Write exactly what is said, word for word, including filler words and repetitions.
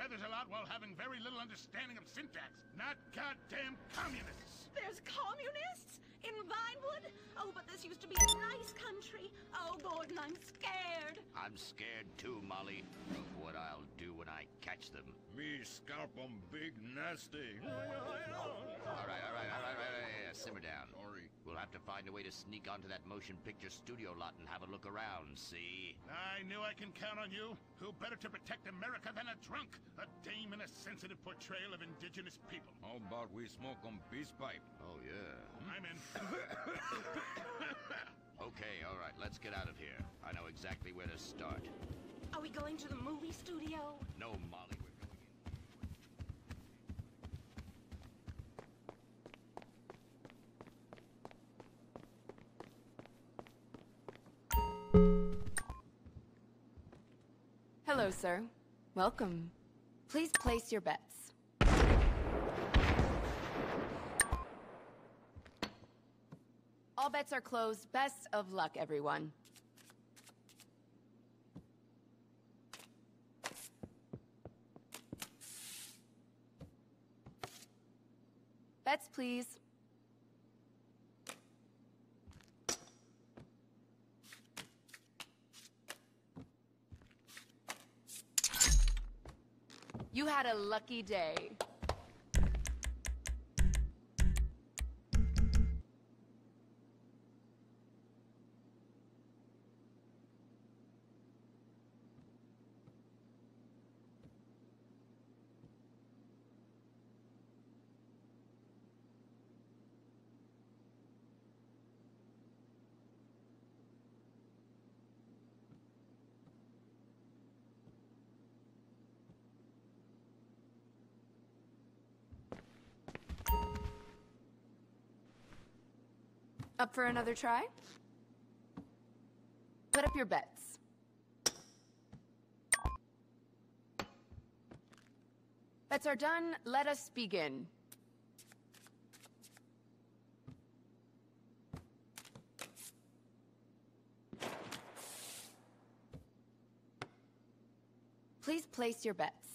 feathers a lot while having very little understanding of syntax. Not goddamn communists. There's communists? In Vinewood? Oh, but this used to be a nice country. Oh, Gordon, I'm scared. I'm scared too, Molly, of what I'll do when I catch them. Me scalp 'em big nasty. All right, all right, all right, all right, all right. Simmer down. Sorry. We'll have to find a way to sneak onto that motion picture studio lot and have a look around, see? I knew I can count on you. Who better to protect America than a drunk? A dame in a sensitive portrayal of indigenous people. How about we smoke 'em peace pipe? Oh, yeah. I'm in. Okay, all right, let's get out of here. I know exactly where to start. Are we going to the movie studio? No, Molly, we're going in. Hello, sir. Welcome. Please place your bets. All bets are closed. Best of luck, everyone. Bets, please. You had a lucky day. Up for another try? Put up your bets. Bets are done. Let us begin. Please place your bets.